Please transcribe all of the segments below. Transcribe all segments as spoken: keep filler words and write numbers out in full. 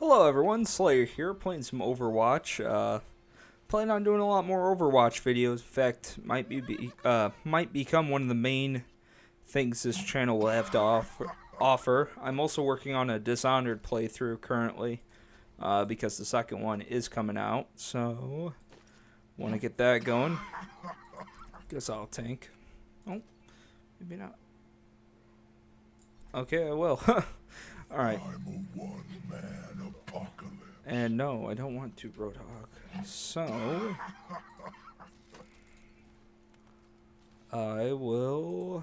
Hello everyone, Slayer here, playing some Overwatch. Uh, planning on doing a lot more Overwatch videos. In fact, might be, be uh, might become one of the main things this channel will have to offer. offer. I'm also working on a Dishonored playthrough currently, uh, because the second one is coming out. So, want to get that going. Guess I'll tank. Oh, maybe not. Okay, I will. Alright. And no, I don't want to Roadhog. So I will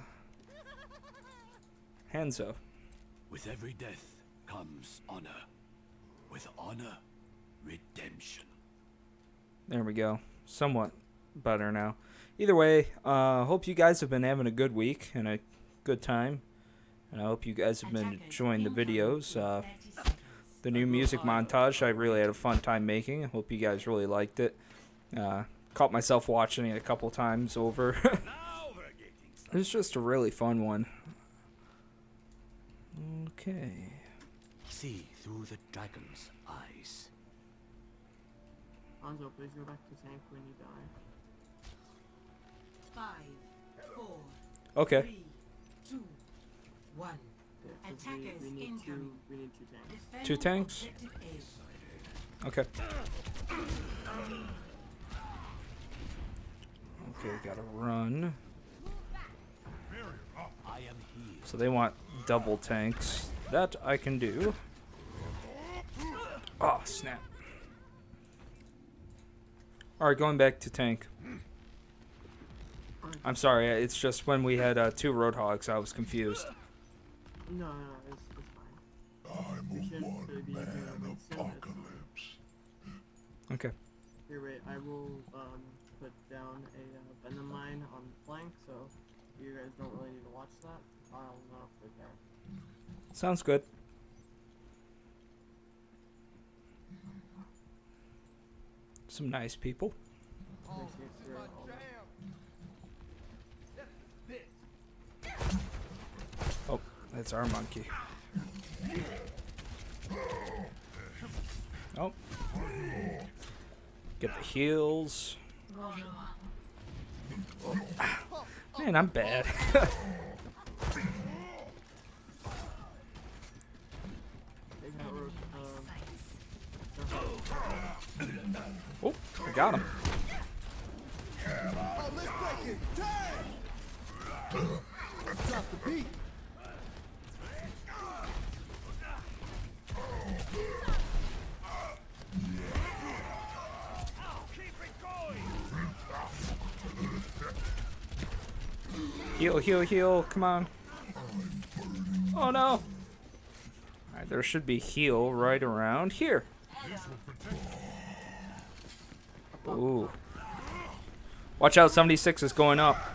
Hanzo. With every death comes honor. With honor, redemption. There we go. Somewhat better now. Either way, uh hope you guys have been having a good week and a good time. And I hope you guys have been enjoying the videos. Uh, the new music montage, I really had a fun time making. I hope you guys really liked it. Uh, caught myself watching it a couple times over. It was just a really fun one. Okay. See through the dragon's eyes. Hanzo, please go back to tank when you die. Five, four, Okay. three, two, one. Yeah, 'cause we, Attackers we need two. incoming. We need two tanks. Defend Two tanks? objective A. Okay. Okay, gotta run. I am here. So they want double tanks. That I can do. Oh, snap. Alright, going back to tank. I'm sorry, it's just when we had uh, two Roadhogs, I was confused. No, no, it's, it's fine. I'm We a shouldn't really be doing one-man it. apocalypse. Okay. Here, wait, I will um, put down a uh, venom mine on the flank, so you guys don't really need to watch that. I'll not put that. Sounds good. Some nice people. Oh, that's our monkey. Oh. Get the heals. Man, I'm bad. Oh, I got him. Heal, heal, heal, come on. Oh no! Alright, there should be heal right around here. Ooh. Watch out, seventy-six is going up.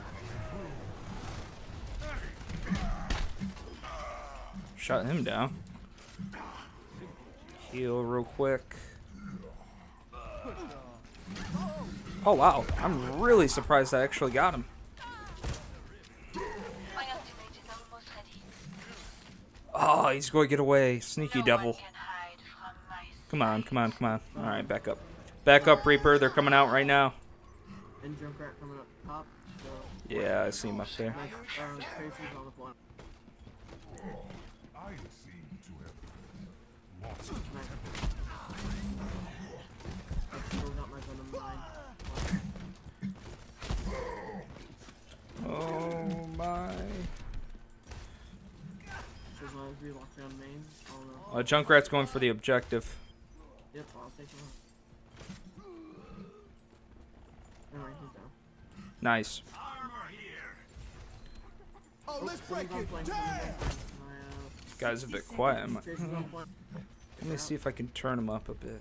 Shut him down. Heal real quick. Oh wow, I'm really surprised I actually got him. Oh, he's going to get away. Sneaky devil. Come on, come on, come on. Alright, back up. Back up, Reaper. They're coming out right now. And Junkrat coming up top. So Yeah, I see him up there. nice, uh, Tracer's on the flank. I seem to have lost Nice. I've still got my venom mine. Oh my. So as long as we lock down main, I'll know. Uh, Junkrat's going for the objective. Yep, I'll take him out. Alright, he's down. Nice. Oh, let's break it! Guy's a bit quiet. I'm- Tracer's on flank. Let me see if I can turn him up a bit.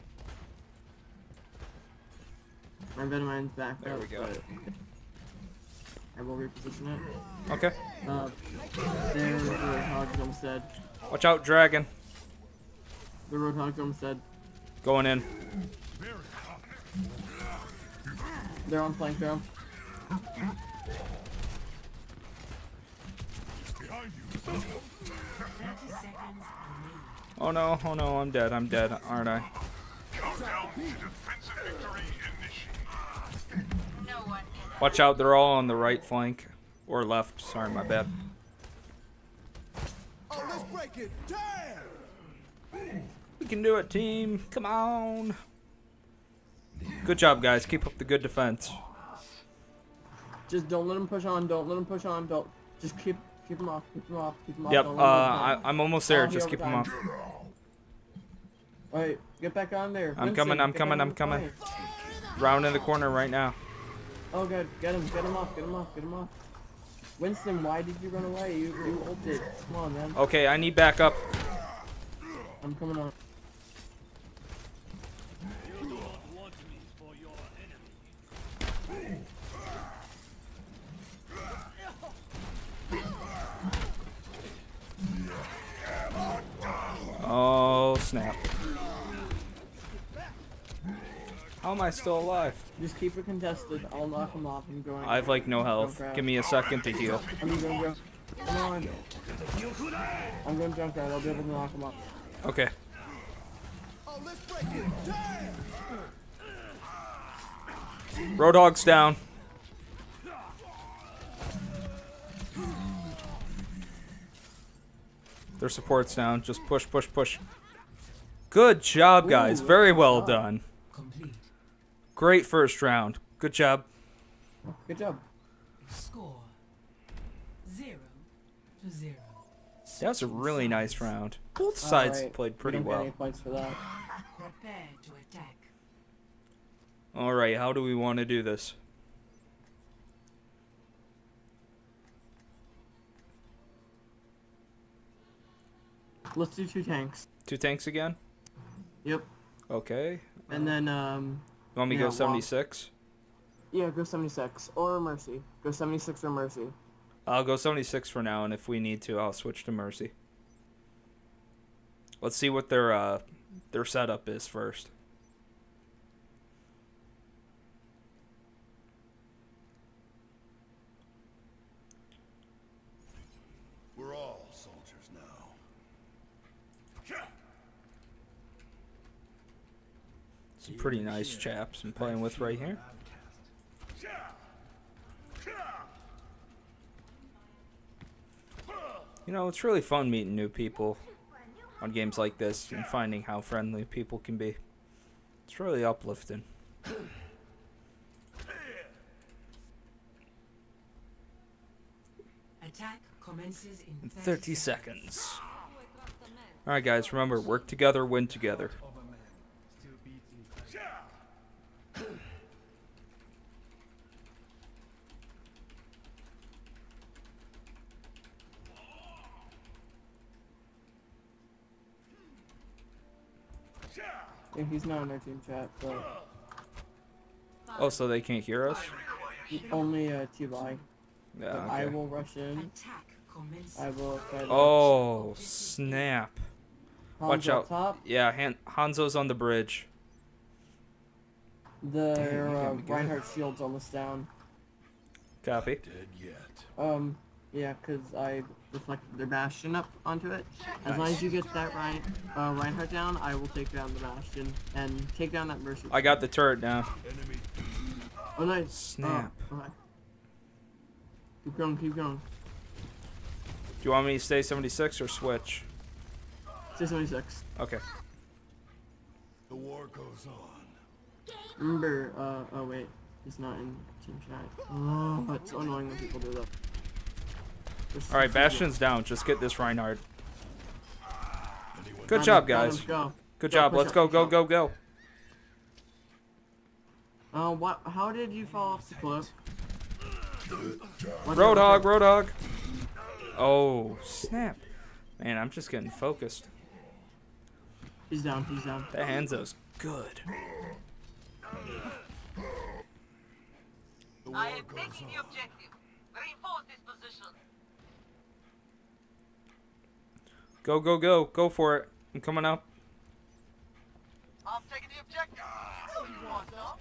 My venom mine's back There up, we go. but I will reposition it. Okay. Uh, there, the Roadhog's almost dead. Watch out, Dragon. The Roadhog's almost dead. Going in. They're on flank, they're on. behind you. thirty seconds remaining. Oh no, oh no, I'm dead, I'm dead, aren't I? Countdown to defensive victory initiated. Watch out, they're all on the right flank. Or left, sorry, my bad. Oh, let's break it. Damn! We can do it, team. Come on. Good job, guys. Keep up the good defense. Just don't let him push on. Don't let him push on. Don't. Just keep keep him off. Keep him off. Keep him off. Yep, Don't uh, let him overtime. I, I'm almost there. Oh, he Just keep them overtime. off. Alright, get back on there. I'm Vincent, coming, I'm get coming, back I'm on the coming. flank. Round in the corner right now. Oh good, get him, get him off, get him off, get him off. Winston, why did you run away? You you ulted. Come on, man. Okay, I need backup. I'm coming on. Oh, snap. How am I still alive? Just keep it contested. I'll knock him off and go. I have like no health. Give me a second to heal. I'm going to go. Come on. I'm going to jump out. I'll be able to knock him off. Okay. Oh, let's break it. Damn! Roadhog's down. Their support's down. Just push, push, push. Good job, guys. Ooh, Very good well job. done. Complete. Great first round. Good job. Good job. Score zero to zero. That was a really nice round. Both sides Alright, played we pretty don't get well. any points for that. Prepare to attack. Alright, how do we want to do this? Let's do two tanks. Two tanks again? Yep. Okay. And then um. You want me to Yeah, go well- seventy-six? Yeah, go seventy-six or Mercy. Go seventy-six or Mercy. I'll go seventy-six for now, and if we need to, I'll switch to Mercy. Let's see what their uh their setup is first. We're all soldiers now. Some pretty nice chaps I'm playing with right here. You know, it's really fun meeting new people on games like this and finding how friendly people can be. It's really uplifting. Attack commences in In thirty, thirty seconds. Alright guys, remember, work together, win together. Yeah, he's not in our team chat, but Oh, so they can't hear us? only uh, T-Buy. But Yeah, I okay. will rush in. Attack commences. I will try to. Oh, snap. Hans Watch up out. Top. Yeah, Han Hanzo's on the bridge. The Damn, you uh, got me good. Reinhardt shield's almost down. Copy. Dead yet. Um, yeah, cause I reflected their bastion up onto it. As long as you get that Rein uh, Reinhardt down, I will take down the bastion and take down that Mercy. I got the turret down. Enemy. Oh, nice. Snap. Oh, okay. Keep going, keep going. Do you want me to stay seventy-six or switch? six seventy-six. Okay. The war goes on. Remember, uh, oh wait, he's not in team chat. Oh, it's so annoying when people do that. There's Alright, so- Bastion's down. Just get this Reinhardt. Anyone Good Got job, him, got guys. him, Go. Good Go, job. push Let's up, go, push go, up. go, go. Uh, what? How did you fall off the cliff? Watch out, Roadhog, watch out. Roadhog. Oh, snap. Man, I'm just getting focused. He's down. He's down. That Hanzo's good. The war I am goes taking the on. objective. Reinforce this position. Go, go, go. Go for it. I'm coming up. I'm taking the objective. You want some?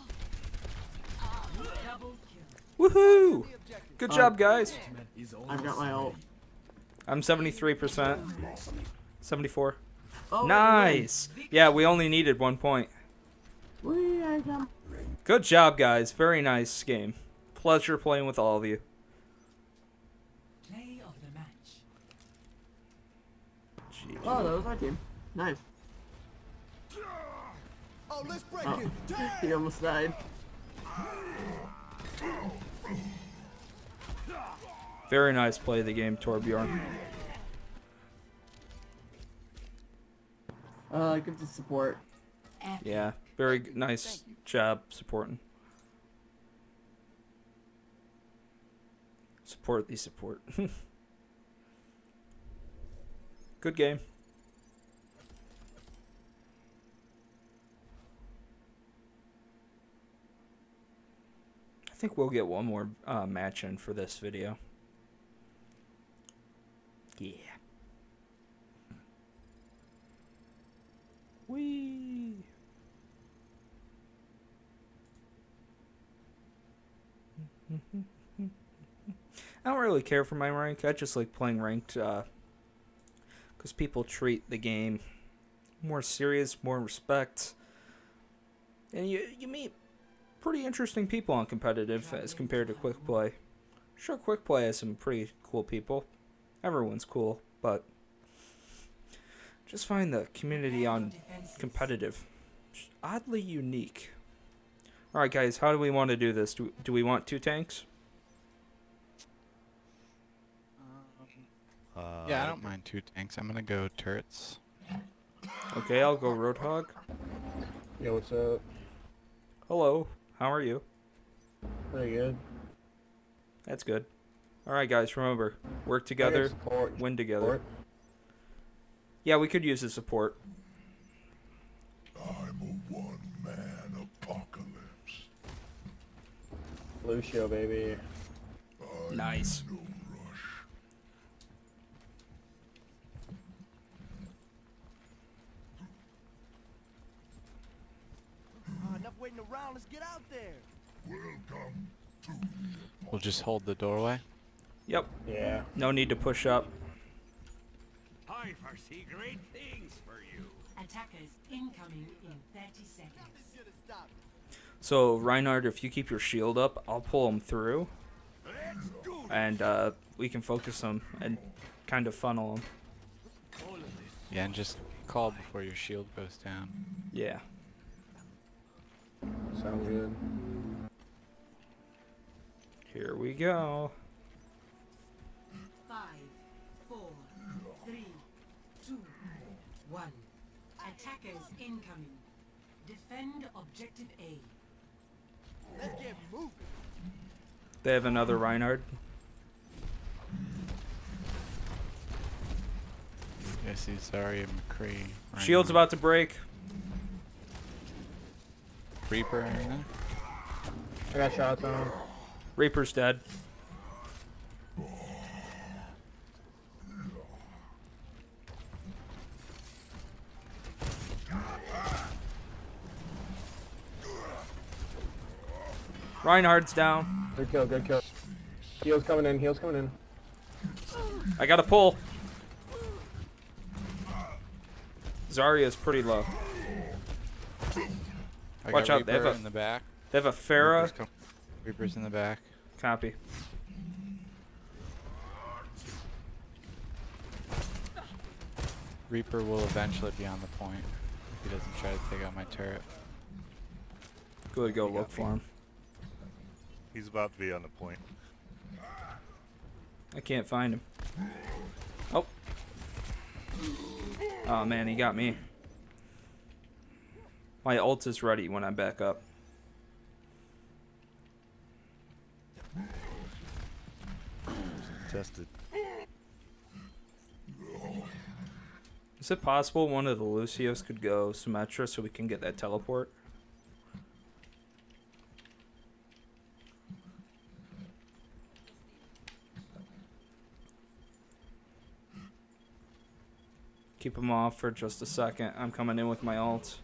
Double kill. Woohoo! Good Uh, job, guys. I've got my ult. I'm seventy-three percent. seventy-four. Oh, Nice. Yeah, we only needed one point. We are done. Good job, guys. Very nice game. Pleasure playing with all of you. Play of the match. Oh, that was our team. Nice. Oh, let's break Oh, it. he almost died. Very nice play of the game, Torbjorn. Uh, good to support. Yeah, very g- nice job supporting. Support the support. Good game. I think we'll get one more uh, match in for this video. Yeah. Whee! I don't really care for my rank. I just like playing ranked because uh, people treat the game more serious, more respect, and you you meet pretty interesting people on competitive as compared to quick play. Sure, quick play has some pretty cool people. Everyone's cool, but just find the community on competitive oddly unique. All right, guys, how do we want to do this? Do, do we want two tanks? Uh, yeah, I don't mind two tanks. I'm gonna go turrets. Okay, I'll go Roadhog. Yo, what's up? Hello, how are you? Pretty good. That's good. All right, guys, remember, work together, Support. win together. Support. Yeah, we could use the support. I'm a one-man apocalypse. Lucio, baby. I'm Nice. no rush. Uh, enough waiting around. Let's get out there. Welcome to the We'll just hold the doorway. Yep, Yeah. no need to push up. I foresee great things for you. Attackers incoming in thirty seconds. Should have stopped. So, Reinhardt, if you keep your shield up, I'll pull him through, Let's do it. and uh, we can focus him and kind of funnel him. All of this. Yeah, and just call before your shield goes down. Yeah. Sounds good. Here we go. Five, four, three, two, one. Attackers incoming. Defend objective A. Let's get moving. They have another Reinhardt. I see Zarya McCree. right Shield's now. about to break. Reaper in there. I got shots on him. Reaper's dead. Reinhardt's down. Good kill, good kill. Heal's coming in, heal's coming in. I got to pull. Zarya's pretty low. I Watch got out, they Reaper have a- in the back. They have a Pharah. Reaper's, com- Reaper's in the back. Copy. Reaper will eventually be on the point if he doesn't try to take out my turret. Good, go look for him. He's about to be on the point. I can't find him. Oh. Oh man, he got me. My ult is ready when I'm back up. Tested. Is it possible one of the Lucios could go Symmetra so we can get that teleport? Keep him off for just a second. I'm coming in with my ult.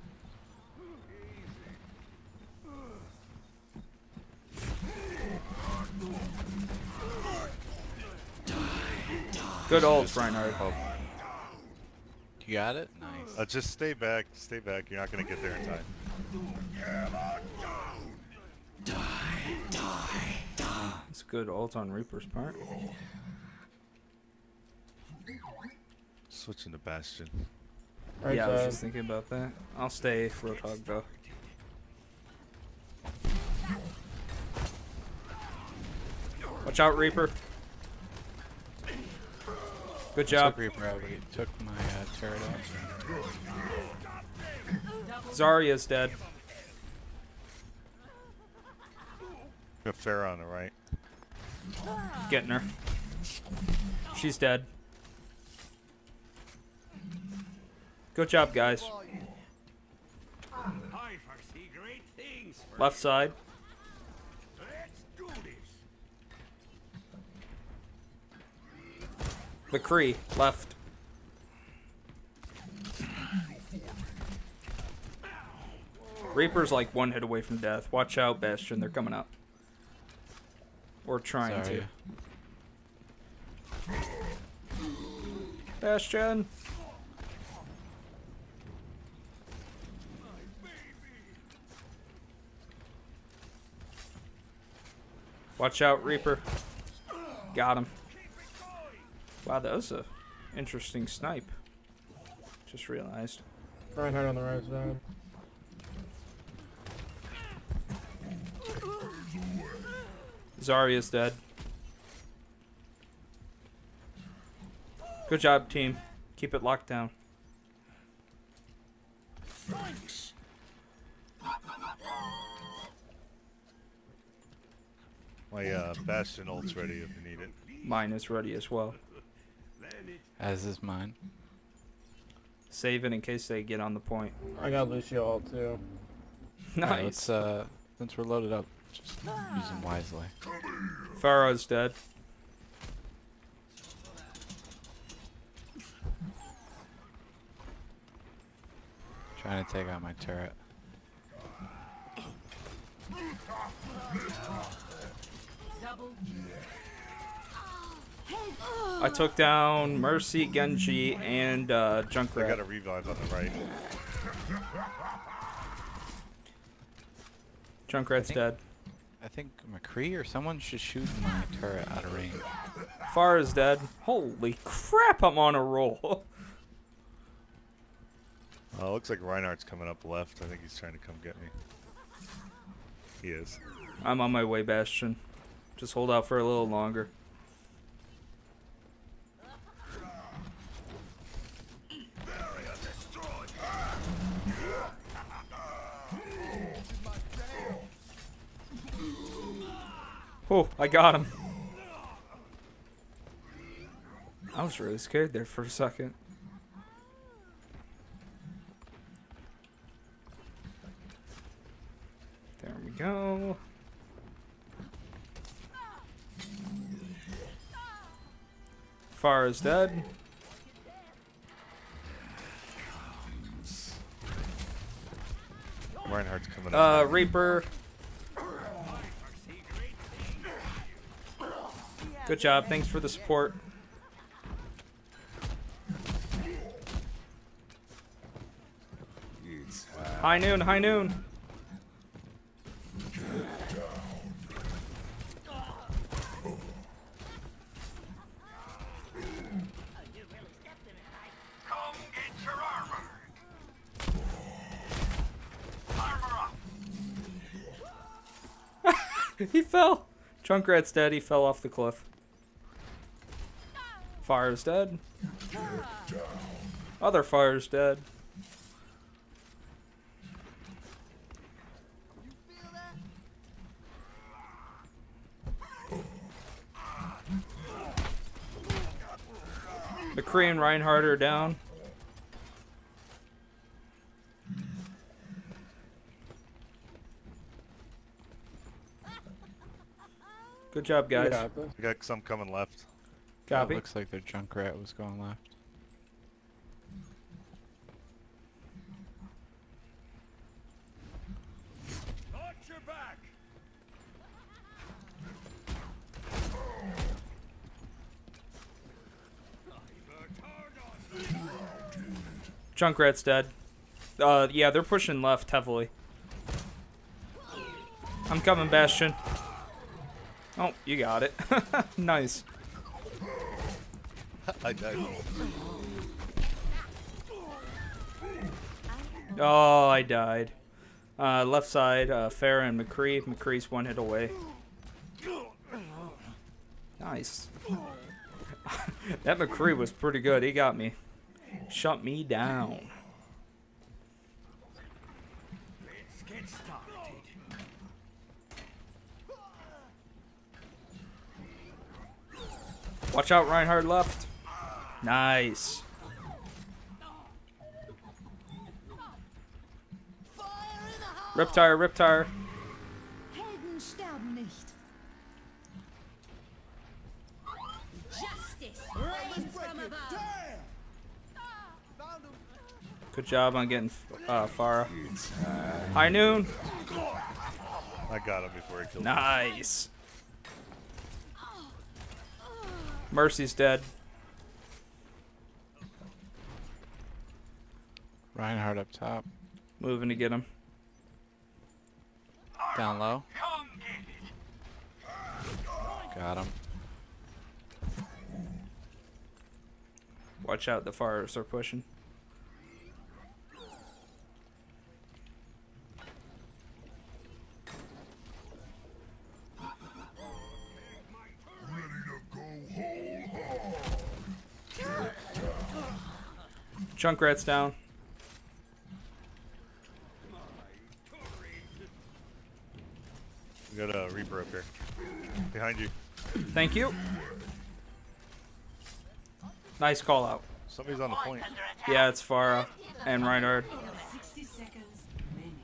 Good ult, Reinhardt. You got it? Nice. Uh, just stay back. Stay back. You're not gonna get there in time. It's a good ult on Reaper's part. Switching to Bastion. Right yeah, I was side. just thinking about that. I'll stay Roadhog though. Watch out, Reaper. Good job. Took Reaper out, but he took my uh, turret out. Zarya's dead. Got Pharah on the right. Getting her. She's dead. Good job, guys. I foresee great things for Left side. Let's do this. McCree, left. Reaper's like one hit away from death. Watch out, Bastion. They're coming up. Or trying Sorry. to. Bastion. Watch out, Reaper. Got him. Wow, that was a interesting snipe. Just realized. Reinhardt on the right side. Zarya's dead. Good job, team. Keep it locked down. Thanks. My uh, Bastion ult's ready if you need it. Mine is ready as well. As is mine. Save it in case they get on the point. I got Lucio ult too. Alright, Nice. let's, uh, since we're loaded up, just use them wisely. Pharah's dead. Trying to take out my turret. Double. I took down Mercy, Genji, and uh, I got a Junkrat. revive on the right. Junkrat's think- dead. I think McCree or someone should shoot my turret out of range. Pharah's dead. Holy crap, I'm on a roll. Oh, looks like Reinhardt's coming up left. I think he's trying to come get me. He is. I'm on my way, Bastion. Just hold out for a little longer. Oh, I got him. I was really scared there for a second. There we go. Pharah's dead. Reinhardt's coming Uh, up. Reaper. Good job. Thanks for the support. High noon, high noon. Come get your armor. Armor up. He fell. Junkrat's dead. He fell off the cliff. Fire's dead. Other fire's dead. McCree and Reinhardt are down. Good job, guys. Yeah, this. We got some coming left. Copy. It looks like their Junkrat was going left. Watch your back. Junkrat's dead. Uh, yeah, they're pushing left heavily. I'm coming, Bastion. Oh, you got it. Nice. I died. Oh, I died. Uh, left side, uh, Farah and McCree. McCree's one hit away. Nice. That McCree was pretty good. He got me. Shut me down. Let's get started. Watch out, Reinhardt left. Nice. Riptire, Riptire. Helden sterben nicht. Justice reigns from above. Good job on getting uh, Farah. High noon. I got him before he killed me. Nice. Mercy's dead. Reinhardt up top. Moving to get him. Down low. Come get it. Got him. Watch out, the Farahs are pushing. Junkrat's down. We got a Reaper up here. Behind you. Thank you. Nice call out. Somebody's on the point. Yeah, it's Farah and Reinhardt. sixty seconds remaining.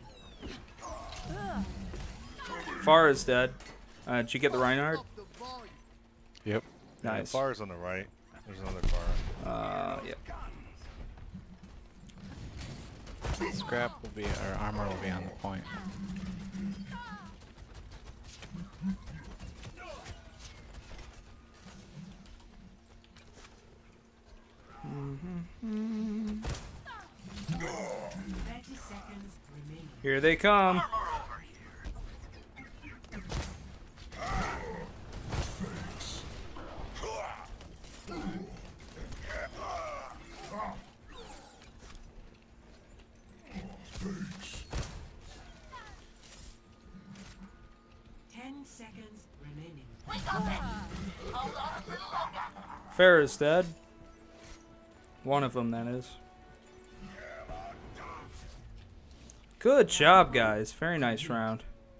Farah's dead. Uh, did you get the Reinhardt? Yep. Nice. The Far's on the right. There's another Far. Uh, yeah. Scrap will be, or armor will be on the point. thirty seconds remaining. Here they come. Ten seconds remaining. Farah's dead. One of them, that is. Good job, guys. Very nice round.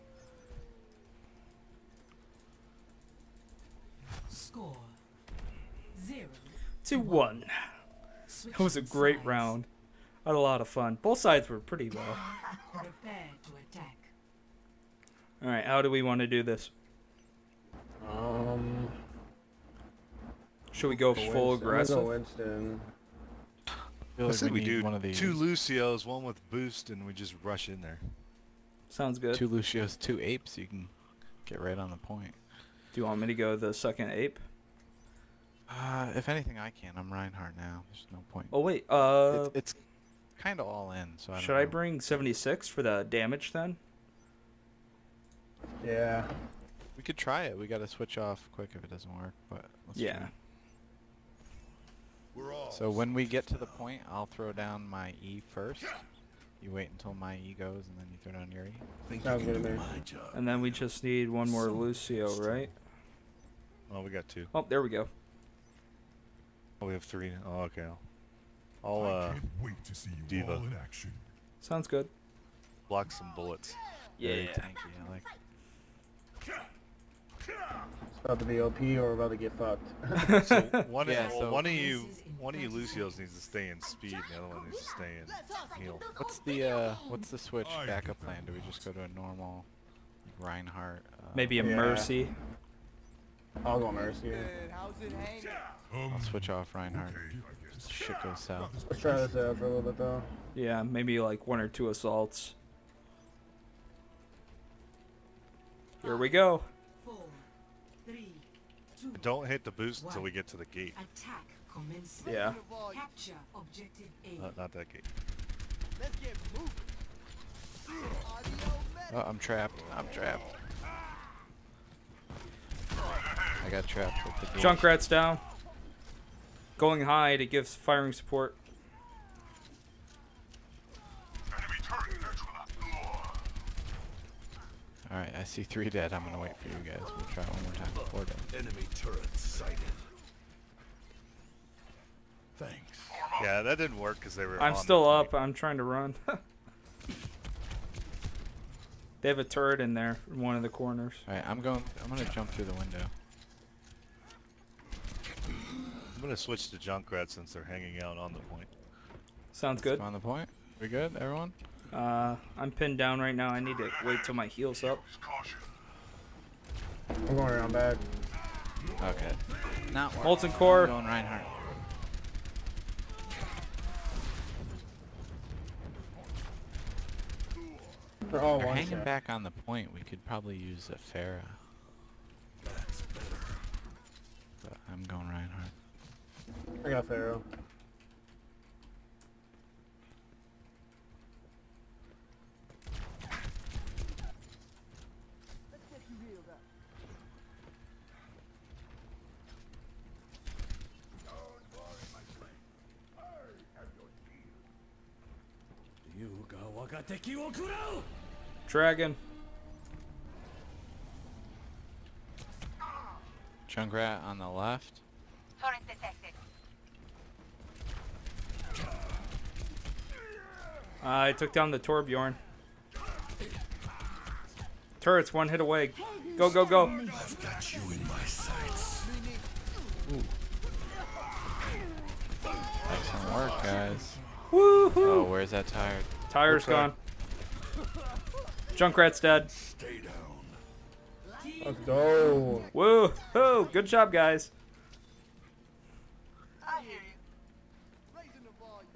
Score zero. two one. That was a great round. I had a lot of fun. Both sides were pretty low. Prepare to attack. Alright, how do we want to do this? Um. Should we go Winston. full I'm gonna go aggressive? Winston. I feel I like said we need do one of these. two Lucios, one with boost, and we just rush in there. Sounds good. Two Lucios, two apes. You can get right on the point. Do you want me to go the second ape? Uh, if anything, I can. I'm Reinhardt now. There's no point. Oh wait, uh, It's, it's kind of all in. So I don't should I know. bring seventy-six for the damage then? Yeah. We could try it. We got to switch off quick if it doesn't work. But let's Yeah. try. So when we get to the point, I'll throw down my E first. You wait until my E goes, and then you throw down your E. Sounds good to me. And then we just need one more Lucio, right? Oh, we got two. Oh, there we go. Oh, we have three. Oh, okay. I'll, I'll uh, wait to see you Diva. all in action. Sounds good. block some bullets. Very Yeah. tanky. I like. It's about to be O P or we're about to get fucked. So one, Yeah, well, so- one of you, one of you Lucios needs to stay in speed, and the other one needs to stay in heal. What's the uh, what's the switch backup plan? Do we just go to a normal Reinhardt? Uh, Maybe a Yeah. Mercy. I'll go Mercy. I'll switch off Reinhardt. Okay, I guess. Shit goes south. Let's try this out for a little bit though. Yeah, maybe like one or two assaults. Here we go. Four, three, two, Don't hit the boost until we get to the gate. attack commencing. Yeah. Capture objective A. Not, not that gate. Let's get moving. Oh, I'm trapped. I'm trapped. I got trapped with the gate. Junkrat's down. Going high to give firing support. Enemy turret neutralized. Alright, I see three dead. I'm gonna wait for you guys. We'll try one more time. Four dead. Enemy turret sighted. Thanks. Yeah, that didn't work because they were. I'm on still the up. point. I'm trying to run. They have a turret in there in one of the corners. Alright, I'm going. I'm gonna jump through the window. I'm gonna switch to Junkrat since they're hanging out on the point. Sounds good. On the point. We good, everyone? Uh, I'm pinned down right now. I need to wait till my heal's up. Caution. I'm going around back. Okay. Not working. Molten core. I'm going Reinhardt. They're all They're one hanging shot. back on the point. We could probably use a Pharah. That's better. But I'm going Reinhardt. I got Pharaoh. Dragon. Junkrat on the left. Turret detected. Uh, I took down the Torbjorn. Turret's one hit away. Go, go, go. I've got you in my sights. Excellent work, guys. Woohoo! Oh, where's that tire? Tire's Looks gone. Junkrat's dead. Stay down. Let's go. Woohoo! Good job, guys. I hear you. Raising the volume.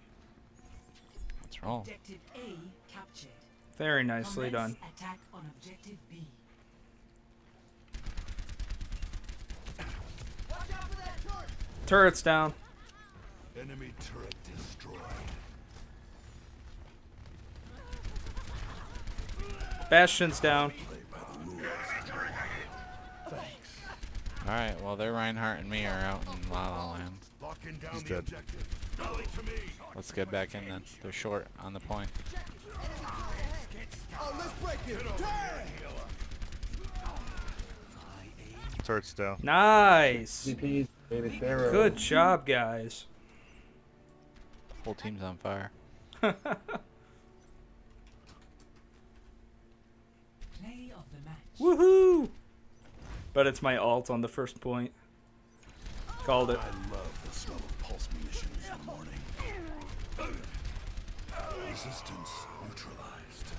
Let's roll. Objective A captured. Very nicely done. Commence attack on objective B. Watch out for that turret. Turret's down. Enemy turret destroyed. Bastion's down. Play by the rules. Thanks. Alright, well, they're Reinhardt and me are out in La La Land. Locking down He's the dead. objective. Rally to me. Let's get back in then. They're short on the point. Oh, let's break it. Turn. Turret's down. Nice. G P's, baby Pharaoh. Good job, guys. Whole team's on fire. Play of the match. Woohoo! But it's my alt on the first point. Called it. I love the smell of pulse munitions in the morning. Resistance neutralized.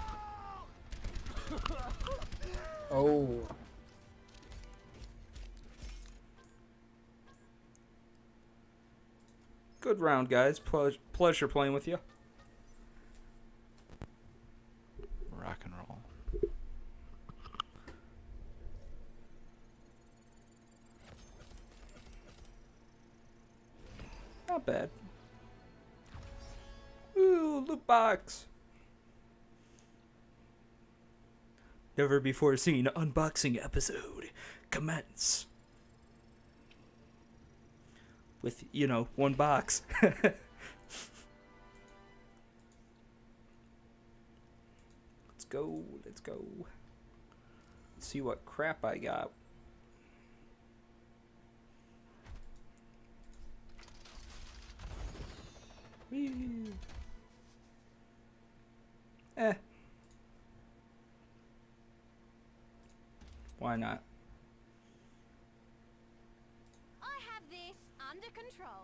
Oh. Good round, guys. Ple pleasure playing with you. Rock and roll. Not bad. Ooh, loot box. Never before seen unboxing episode. Commence. With, you know, one box. Let's go. Let's go. Let's see what crap I got. Whee. Eh. Why not? I have this under control.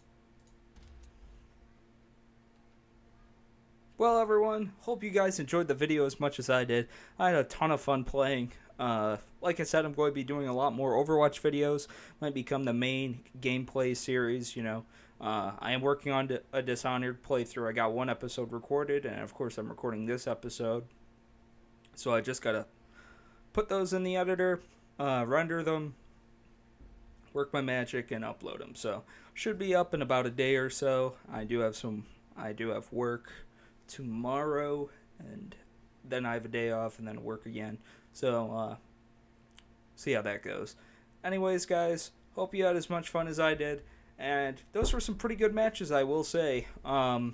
Well, everyone, hope you guys enjoyed the video as much as I did. I had a ton of fun playing. Uh, like I said, I'm going to be doing a lot more Overwatch videos. Might become the main gameplay series, you know. Uh, I am working on a Dishonored playthrough. I got one episode recorded, and of course I'm recording this episode. So I just got to put those in the editor, uh, render them, work my magic, and upload them. So should be up in about a day or so. I do have some. I do have work tomorrow, and then I have a day off, and then work again. So uh, see how that goes. Anyways, guys, hope you had as much fun as I did. And those were some pretty good matches, I will say. Um,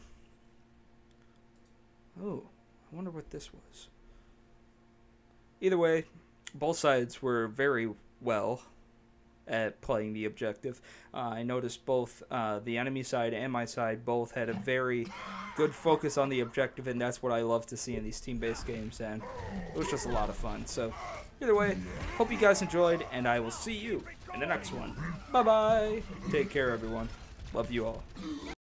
oh, I wonder what this was. Either way, both sides were very well at playing the objective. Uh, I noticed both uh, the enemy side and my side both had a very good focus on the objective, and that's what I love to see in these team-based games, and it was just a lot of fun. So, either way, hope you guys enjoyed, and I will see you in the next one. Bye-bye. Take care, everyone. Love you all.